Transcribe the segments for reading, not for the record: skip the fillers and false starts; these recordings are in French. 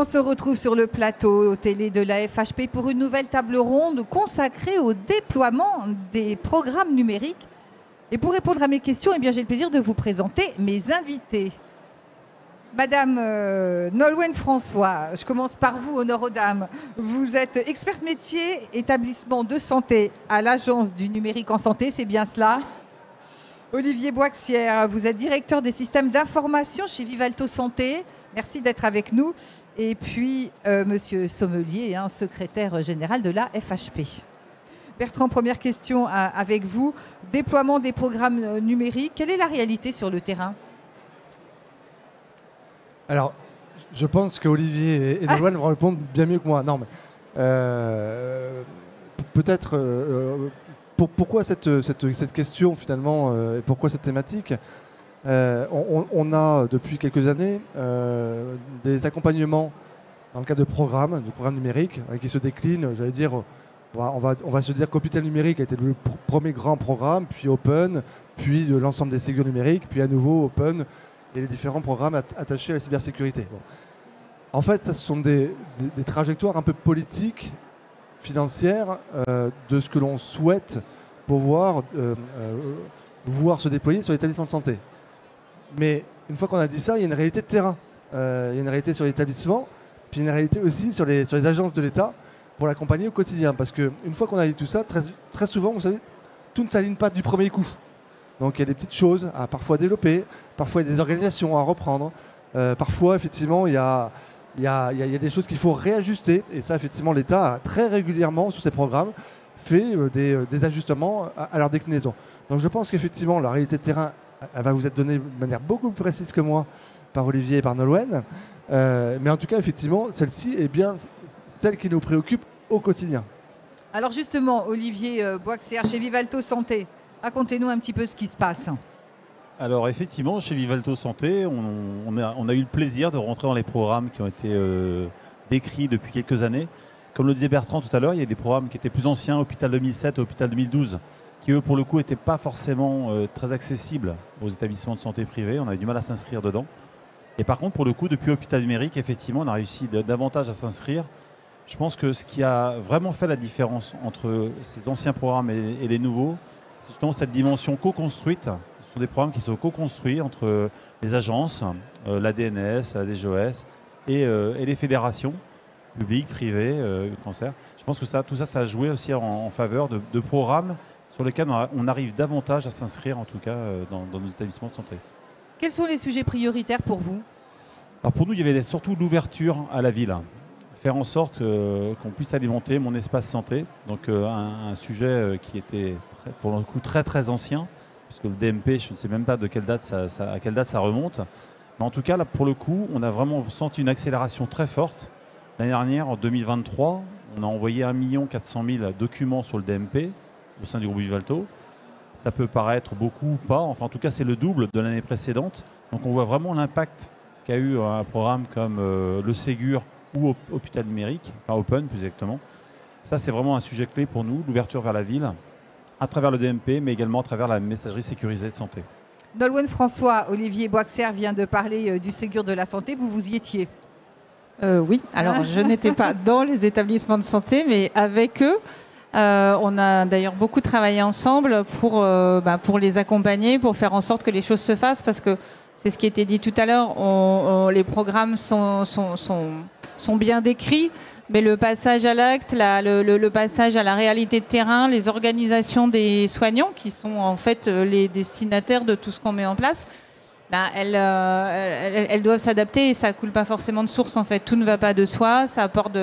On se retrouve sur le plateau télé de la FHP pour une nouvelle table ronde consacrée au déploiement des programmes numériques. Et pour répondre à mes questions, eh bien, j'ai le plaisir de vous présenter mes invités. Madame Nolwenn François, je commence par vous, honneur aux dames. Vous êtes experte métier, établissement de santé à l'Agence du numérique en santé, c'est bien cela? Olivier Boixière, vous êtes directeur des systèmes d'information chez Vivalto Santé. Merci d'être avec nous. Et puis, Monsieur Sommelier, secrétaire général de la FHP. Bertrand, première question avec vous. Déploiement des programmes numériques, quelle est la réalité sur le terrain? Alors, je pense qu'Olivier et Nolwenn vont répondre bien mieux que moi. Non, mais peut-être pourquoi cette question finalement et pourquoi cette thématique? On a depuis quelques années des accompagnements dans le cadre de programmes numériques qui se déclinent, j'allais dire, on va se dire qu'Hôpital Numérique a été le premier grand programme, puis Open, puis l'ensemble des Ségur numériques, puis à nouveau Open et les différents programmes attachés à la cybersécurité. Bon. En fait, ça, ce sont des trajectoires un peu politiques, financières, de ce que l'on souhaite pouvoir voir se déployer sur l'établissement de santé. Mais une fois qu'on a dit ça, il y a une réalité de terrain. Il y a une réalité sur l'établissement, puis une réalité aussi sur les agences de l'État pour l'accompagner au quotidien. Parce qu'une fois qu'on a dit tout ça, très souvent, vous savez, tout ne s'aligne pas du premier coup. Donc il y a des petites choses à parfois développer, parfois il y a des organisations à reprendre, parfois effectivement il y a des choses qu'il faut réajuster. Et ça, effectivement, l'État a très régulièrement sur ses programmes fait des ajustements à leur déclinaison. Donc je pense qu'effectivement la réalité de terrain, elle va vous être donnée de manière beaucoup plus précise que moi par Olivier et par Nolwenn. Mais en tout cas, effectivement, celle-ci est bien celle qui nous préoccupe au quotidien. Alors justement, Olivier Boixière, chez Vivalto Santé, racontez-nous un petit peu ce qui se passe. Alors effectivement, chez Vivalto Santé, on a eu le plaisir de rentrer dans les programmes qui ont été décrits depuis quelques années. Comme le disait Bertrand tout à l'heure, il y a des programmes qui étaient plus anciens, Hôpital 2007 et Hôpital 2012, qui eux, pour le coup, n'étaient pas forcément très accessibles aux établissements de santé privés. On avait du mal à s'inscrire dedans. Et par contre, pour le coup, depuis Hôpital Numérique, effectivement, on a réussi davantage à s'inscrire. Je pense que ce qui a vraiment fait la différence entre ces anciens programmes et les nouveaux, c'est justement cette dimension co-construite. Ce sont des programmes qui sont co-construits entre les agences, la DNS, la DGOS et les fédérations publiques, privées, cancer. Je pense que tout ça, ça a joué aussi en faveur de programmes sur lesquels on arrive davantage à s'inscrire, en tout cas, dans nos établissements de santé. Quels sont les sujets prioritaires pour vous? Alors pour nous, il y avait surtout l'ouverture à la ville. Faire en sorte qu'on puisse alimenter mon espace santé. Donc un sujet qui était pour le coup très ancien, puisque le DMP, je ne sais même pas à quelle date ça remonte. Mais en tout cas, là, pour le coup, on a vraiment senti une accélération très forte. L'année dernière, en 2023, on a envoyé 1 400 000 documents sur le DMP au sein du groupe Vivalto. Ça peut paraître beaucoup ou pas. Enfin, en tout cas, c'est le double de l'année précédente. Donc on voit vraiment l'impact qu'a eu un programme comme le Ségur ou Hôpital Numérique, enfin Open plus exactement. Ça, c'est vraiment un sujet clé pour nous, l'ouverture vers la ville, à travers le DMP, mais également à travers la messagerie sécurisée de santé. Nolwenn François, Olivier Boixière vient de parler du Ségur de la santé. Vous y étiez? Oui, alors je n'étais pas dans les établissements de santé, mais avec eux. On a d'ailleurs beaucoup travaillé ensemble pour les accompagner, pour faire en sorte que les choses se fassent, parce que c'est ce qui était dit tout à l'heure, les programmes sont bien décrits, mais le passage à l'acte, le passage à la réalité de terrain, les organisations des soignants, qui sont en fait les destinataires de tout ce qu'on met en place, elles doivent s'adapter et ça ne coule pas forcément de source. En fait, tout ne va pas de soi, ça apporte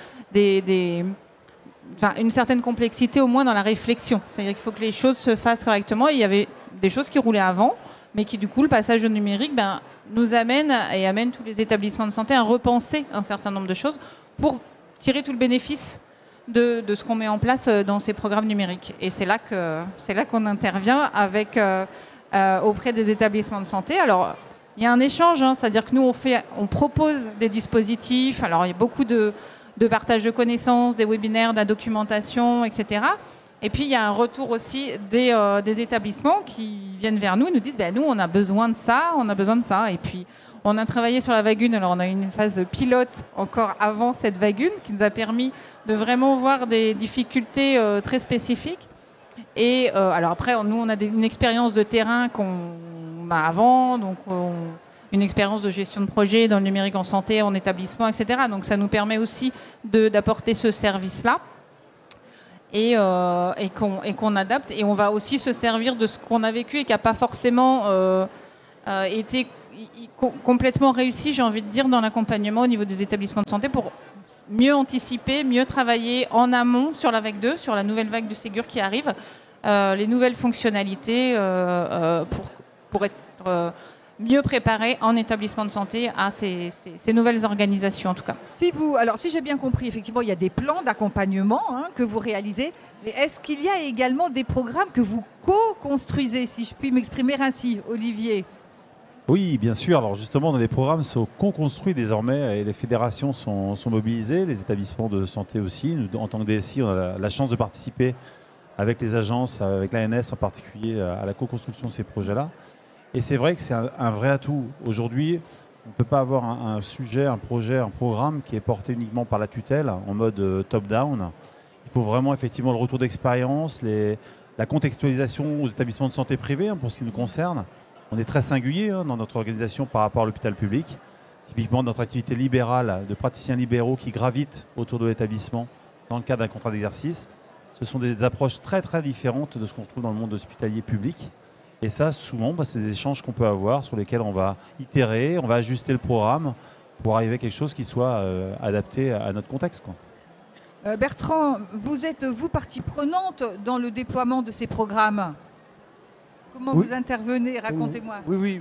une certaine complexité au moins dans la réflexion. C'est-à-dire qu'il faut que les choses se fassent correctement. Il y avait des choses qui roulaient avant, mais qui du coup, le passage au numérique nous amène et amène tous les établissements de santé à repenser un certain nombre de choses pour tirer tout le bénéfice de ce qu'on met en place dans ces programmes numériques. Et c'est là qu'on intervient auprès des établissements de santé. Alors, il y a un échange, c'est-à-dire que nous, on propose des dispositifs. Alors, il y a beaucoup de partage de connaissances, des webinaires, de la documentation, etc. Et puis, il y a un retour aussi des établissements qui viennent vers nous et nous disent nous, on a besoin de ça, on a besoin de ça. Et puis, On a travaillé sur la vague 1, alors on a eu une phase pilote encore avant cette vague 1 qui nous a permis de vraiment voir des difficultés très spécifiques. Et alors après, nous, on a une expérience de terrain qu'on a avant, donc une expérience de gestion de projet dans le numérique en santé, en établissement, etc. Donc ça nous permet aussi d'apporter ce service-là et qu'on adapte. Et on va aussi se servir de ce qu'on a vécu et qui n'a pas forcément été complètement réussi, j'ai envie de dire, dans l'accompagnement au niveau des établissements de santé pour mieux anticiper, mieux travailler en amont sur la vague 2, sur la nouvelle vague du Ségur qui arrive, les nouvelles fonctionnalités pour être mieux préparé en établissement de santé à ces nouvelles organisations en tout cas. Si j'ai bien compris, effectivement, il y a des plans d'accompagnement que vous réalisez, mais est-ce qu'il y a également des programmes que vous co-construisez, si je puis m'exprimer ainsi, Olivier ? Oui, bien sûr. Alors justement, les programmes sont co-construits désormais et les fédérations sont mobilisées, les établissements de santé aussi. Nous, en tant que DSI, on a la chance de participer avec les agences, avec l'ANS en particulier, à la co-construction de ces projets-là. Et c'est vrai que c'est un vrai atout. Aujourd'hui, on ne peut pas avoir un sujet, un projet, un programme qui est porté uniquement par la tutelle, en mode top-down. Il faut vraiment effectivement le retour d'expérience, la contextualisation aux établissements de santé privés, pour ce qui nous concerne. On est très singulier dans notre organisation par rapport à l'hôpital public. Typiquement, notre activité libérale de praticiens libéraux qui gravitent autour de l'établissement dans le cadre d'un contrat d'exercice, ce sont des approches très très différentes de ce qu'on trouve dans le monde hospitalier public. Et ça, souvent, c'est des échanges qu'on peut avoir sur lesquels on va itérer, on va ajuster le programme pour arriver à quelque chose qui soit adapté à notre contexte, quoi. Bertrand, vous êtes, vous, partie prenante dans le déploiement de ces programmes. Comment vous intervenez? Racontez-moi. Oui.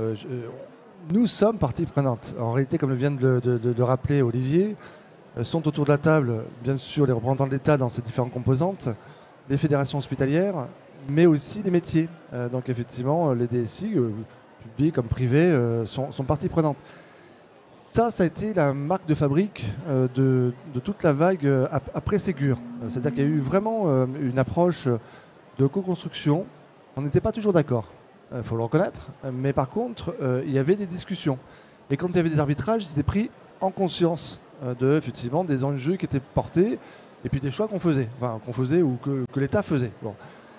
Nous sommes partie prenante. En réalité, comme le vient de rappeler Olivier, sont autour de la table, bien sûr, les représentants de l'État dans ses différentes composantes, les fédérations hospitalières, mais aussi les métiers. Donc effectivement, les DSI, publics comme privés, sont partie prenante. Ça a été la marque de fabrique de toute la vague après Ségur. C'est-à-dire qu'il y a eu vraiment une approche de co-construction. On n'était pas toujours d'accord, il faut le reconnaître, mais par contre, il y avait des discussions. Et quand il y avait des arbitrages, ils étaient pris en conscience effectivement, des enjeux qui étaient portés et puis des choix qu'on faisait, ou que l'État faisait. Bon.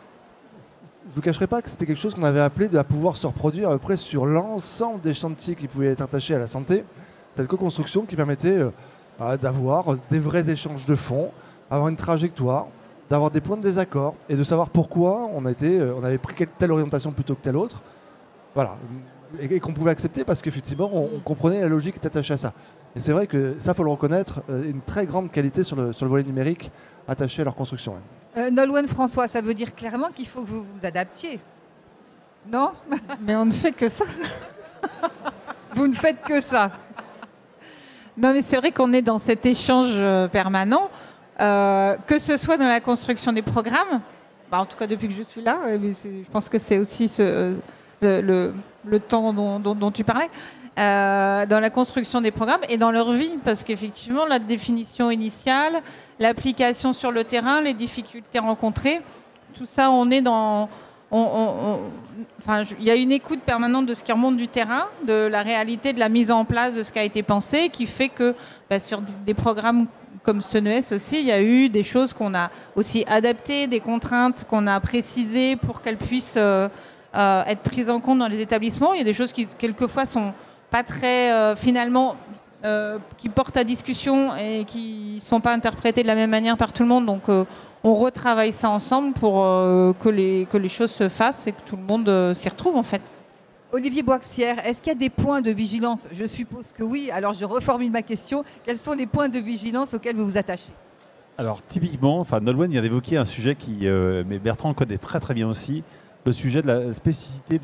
Je ne vous cacherai pas que c'était quelque chose qu'on avait appelé à pouvoir se reproduire à peu près sur l'ensemble des chantiers qui pouvaient être attachés à la santé. Cette co-construction qui permettait d'avoir des vrais échanges de fonds, avoir une trajectoire, d'avoir des points de désaccord et de savoir pourquoi on avait pris telle orientation plutôt que telle autre. Voilà. Et qu'on pouvait accepter parce qu'effectivement, on comprenait la logique qui est attachée à ça. Et c'est vrai que ça, il faut le reconnaître, une très grande qualité sur le volet numérique attaché à leur construction. Nolwenn François, ça veut dire clairement qu'il faut que vous vous adaptiez. Non? Mais on ne fait que ça. Vous ne faites que ça. Non, mais c'est vrai qu'on est dans cet échange permanent, que ce soit dans la construction des programmes, en tout cas depuis que je suis là, je pense que c'est aussi le temps dont tu parlais, dans la construction des programmes et dans leur vie, parce qu'effectivement, la définition initiale, l'application sur le terrain, les difficultés rencontrées, tout ça, on est dans... il y a une écoute permanente de ce qui remonte du terrain, de la réalité, de la mise en place de ce qui a été pensé, qui fait que sur des programmes comme CNES aussi, il y a eu des choses qu'on a aussi adaptées, des contraintes qu'on a précisées pour qu'elles puissent être prises en compte dans les établissements. Il y a des choses qui, quelquefois, sont pas très, finalement, qui portent à discussion et qui sont pas interprétées de la même manière par tout le monde. Donc, on retravaille ça ensemble pour que les choses se fassent et que tout le monde s'y retrouve, en fait. Olivier Boixière, est-ce qu'il y a des points de vigilance? Je suppose que oui. Alors, je reformule ma question. Quels sont les points de vigilance auxquels vous vous attachez? Alors, typiquement, Nolwenn vient d'évoquer un sujet mais Bertrand le connaît très très bien aussi, le sujet de la spécificité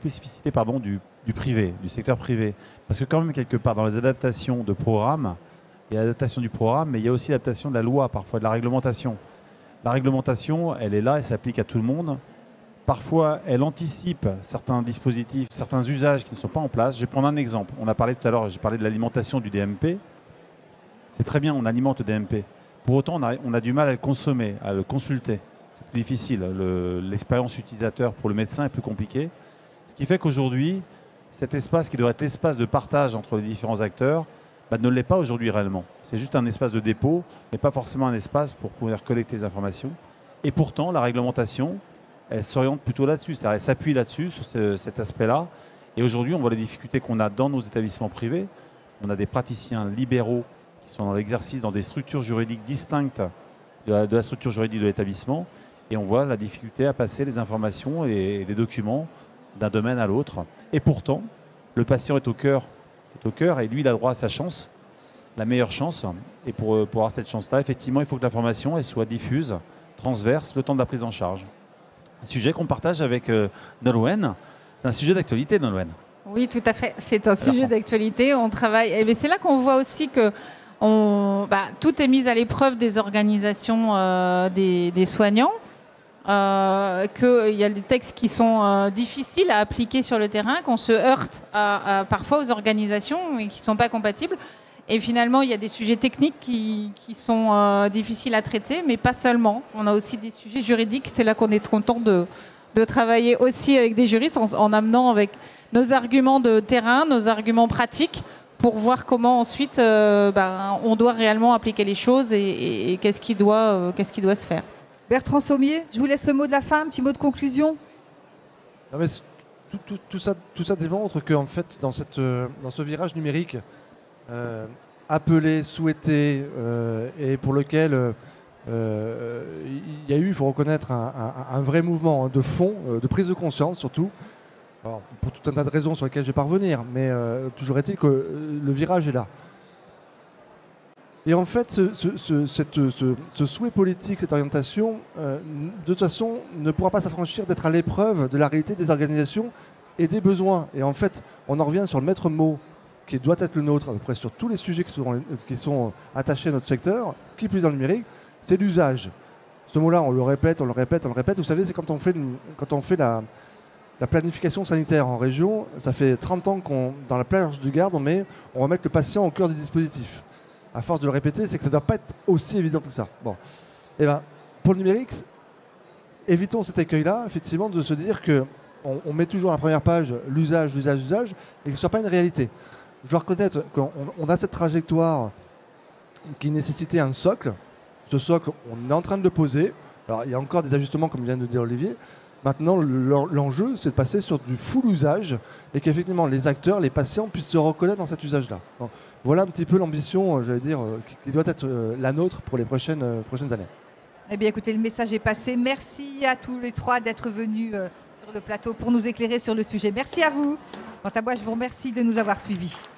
du privé, du secteur privé. Parce que quand même, quelque part, dans les adaptations de programmes, il y a l'adaptation du programme, mais il y a aussi l'adaptation de la loi, parfois de la réglementation. La réglementation, elle est là, elle s'applique à tout le monde. Parfois, elle anticipe certains dispositifs, certains usages qui ne sont pas en place. Je vais prendre un exemple. On a parlé tout à l'heure, j'ai parlé de l'alimentation du DMP. C'est très bien, on alimente le DMP. Pour autant, on a du mal à le consommer, à le consulter. C'est plus difficile. L'expérience utilisateur pour le médecin est plus compliquée. Ce qui fait qu'aujourd'hui, cet espace qui devrait être l'espace de partage entre les différents acteurs, ne l'est pas aujourd'hui réellement. C'est juste un espace de dépôt, mais pas forcément un espace pour pouvoir collecter les informations. Et pourtant, la réglementation, elle s'oriente plutôt là-dessus, c'est-à-dire elle s'appuie là-dessus, sur cet aspect-là. Et aujourd'hui, on voit les difficultés qu'on a dans nos établissements privés. On a des praticiens libéraux qui sont dans l'exercice, dans des structures juridiques distinctes de la structure juridique de l'établissement. Et on voit la difficulté à passer les informations et les documents d'un domaine à l'autre. Et pourtant, le patient est au cœur, et lui, il a droit à sa chance, la meilleure chance. Et pour avoir cette chance-là, effectivement, il faut que l'information elle soit diffuse, transverse, le temps de la prise en charge. Un sujet qu'on partage avec Nolwenn. C'est un sujet d'actualité, Nolwenn. Oui, tout à fait. C'est un sujet d'actualité. On travaille. Et c'est là qu'on voit aussi que tout est mis à l'épreuve des organisations des soignants. Qu'il y a des textes qui sont difficiles à appliquer sur le terrain, qu'on se heurte parfois aux organisations et qui ne sont pas compatibles. Et finalement, il y a des sujets techniques qui sont difficiles à traiter, mais pas seulement. On a aussi des sujets juridiques. C'est là qu'on est content de travailler aussi avec des juristes en amenant avec nos arguments de terrain, nos arguments pratiques, pour voir comment ensuite on doit réellement appliquer les choses et qu'est-ce qui doit se faire. Bertrand Sommier, je vous laisse le mot de la fin, un petit mot de conclusion. Non mais tout ça démontre qu'en fait, dans ce virage numérique appelé, souhaité, et pour lequel il y a eu, il faut reconnaître, un vrai mouvement de fond, de prise de conscience surtout, alors, pour tout un tas de raisons sur lesquelles je vais pas revenir, mais toujours est-il que le virage est là. Et en fait, ce souhait politique, cette orientation, de toute façon, ne pourra pas s'affranchir d'être à l'épreuve de la réalité des organisations et des besoins. Et en fait, on en revient sur le maître mot qui doit être le nôtre, à peu près sur tous les sujets qui sont attachés à notre secteur, qui plus dans le numérique, c'est l'usage. Ce mot-là, on le répète, on le répète, on le répète. Vous savez, c'est quand on fait la planification sanitaire en région, ça fait 30 ans dans la plage du Gard, on va mettre le patient au cœur du dispositif. À force de le répéter, c'est que ça ne doit pas être aussi évident que ça. Bon. Et pour le numérique, évitons cet écueil-là, effectivement, de se dire qu'on met toujours à la première page l'usage, et que ce ne soit pas une réalité. Je dois reconnaître qu'on a cette trajectoire qui nécessitait un socle. Ce socle, on est en train de le poser. Alors, il y a encore des ajustements, comme vient de dire Olivier. Maintenant, l'enjeu, c'est de passer sur du full usage et qu'effectivement, les acteurs, les patients puissent se reconnaître dans cet usage-là. Donc, voilà un petit peu l'ambition, j'allais dire, qui doit être la nôtre pour les prochaines années. Eh bien, écoutez, le message est passé. Merci à tous les trois d'être venus sur le plateau pour nous éclairer sur le sujet. Merci à vous. Quant à moi, je vous remercie de nous avoir suivis.